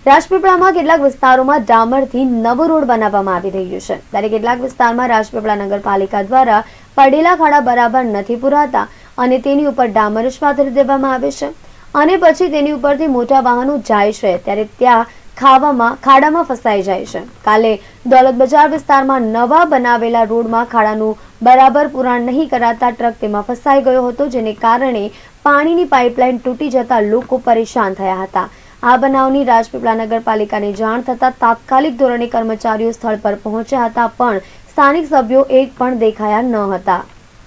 રાજપીપળામાં કેટલાક વિસ્તારોમાં ડામરથી નવો રોડ બનાવવામાં આવી રહ્યો છે, ત્યારે કેટલાક વિસ્તારમાં રાજપીપળા નગરપાલિકા દ્વારા પડેલા ખાડા બરાબર નથી પુરાતા અને તેની ઉપર ડામર જ પાથરી દેવામાં આવે છે અને પછી તેની ઉપરથી મોટા વાહનો જાય છે ત્યારે ત્યાં ખાડામાં ફસાઈ જાય છે। કાલે દોલત બજાર વિસ્તારમાં નવા બનાવેલા રોડમાં ખાડાનું બરાબર પુરાણ નહીં કરાતા ટ્રક તેમાં ફસાઈ ગયો હતો, જેને કારણે પાણીની પાઇપલાઇન તૂટી જતા લોકો પરેશાન થયા હતા। આ બનાવની રાજપીપળા નગરપાલિકાને જાણ થતા તાત્કાલિક ધોરણે કર્મચારીઓ સ્થળ પર પહોંચ્યા હતા, પણ સ્થાનિક સભ્યો એક પણ દેખાયા ન હતા।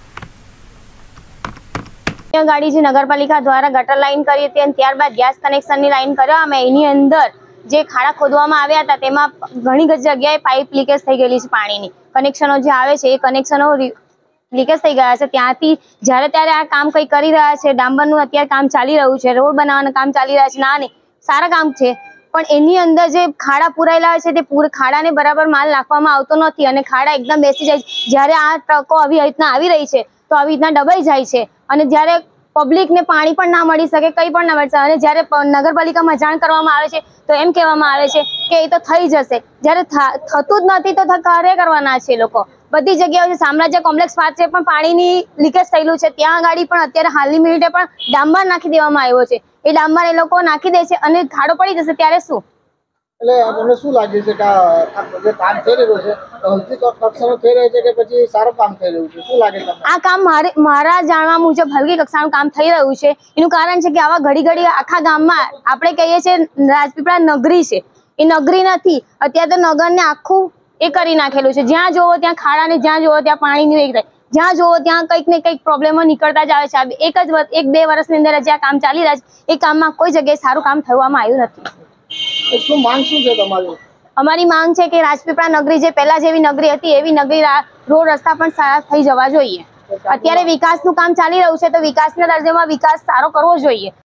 ગાડી જે નગરપાલિકા દ્વારા ગટર લાઈન કરી હતી અને ત્યારબાદ ગેસ કનેક્શનની લાઈન કરવામાં એની અંદર જે ખાડા ખોદવામાં આવ્યા હતા તેમાં ઘણી જગ્યાએ પાઇપ લીકેજ થઈ ગયેલી છે। પાણીની કનેક્શનો જે આવે છે એ કનેક્શનો લીકેજ થઈ ગયા છે। ત્યાંથી જ્યારે ત્યારે આ કામ કંઈ કરી રહ્યા છે, ડાંબરનું અત્યારે કામ ચાલી રહ્યું છે, રોડ બનાવવાનું કામ ચાલી રહ્યા છે, ના નહીં સારા કામ છે, પણ એની અંદર જે ખાડા પુરાયેલા છે તે ખાડાને બરાબર માલ નાખવામાં આવતો નથી અને ખાડા એકદમ બેસી જાય છે। જ્યારે આ ટ્રકો આવી રીતના આવી રહી છે તો આવી રીતના દબાઈ જાય છે અને જ્યારે પબ્લિકને પાણી પણ ના મળી શકે, કંઈ પણ ના મળી શકે અને જ્યારે નગરપાલિકામાં જાણ કરવામાં આવે છે તો એમ કહેવામાં આવે છે કે એ તો થઈ જશે, જ્યારે થતું જ નથી તો કાર્ય કરવાના છે લોકો। બધી જગ્યાએ સામ્રાજ્ય કોમ્પ્લેક્સ પાસે છે પણ પાણીની લીકેજ થયેલું છે, ત્યાં આગળ પણ અત્યારે હાલની મિનિટે પણ ડાંબર નાખી દેવામાં આવ્યો છે। એ ડાંબર એ લોકો નાખી દે છે અને ખાડો પડી જશે ત્યારે શું? એટલે તમને શું લાગે છે કે જે કામ થઈ રહ્યું છે હલકી કક્ષાનું થઈ રહ્યું છે કે પછી સારું કામ થઈ રહ્યું છે, શું લાગે તમને? આ કામ મારા જાણવા મુજબ હલકી કક્ષાનું કામ થઈ રહ્યું છે। એનું કારણ છે કે આવા ઘડી આખા ગામમાં આપણે કહીએ છીએ રાજપીપળા નગરી છે, એ નગરી નથી। અત્યારે તો નગરને આખું એ કરી નાખેલું છે, જ્યાં જોવો ત્યાં ખાડા ને જ્યાં જોવો ત્યાં પાણીની એક જ્યાં જોવો ત્યાં કંઈક ને કંઈક પ્રોબ્લેમો નીકળતા જ આવે છે। એક બે વર્ષની અંદર જે આ કામ ચાલી રહ્યા છે એ કામમાં કોઈ જગ્યાએ સારું કામ થવામાં આવ્યું નથી। શું માંગ શું છે તમારી? અમારી માંગ છે કે રાજપીપળા નગરી જે પહેલા જેવી નગરી હતી એવી નગરી રોડ રસ્તા પણ સારા થઈ જવા જોઈએ। અત્યારે વિકાસનું કામ ચાલી રહ્યું છે તો વિકાસના દરજ્જામાં વિકાસ સારો કરવો જોઈએ,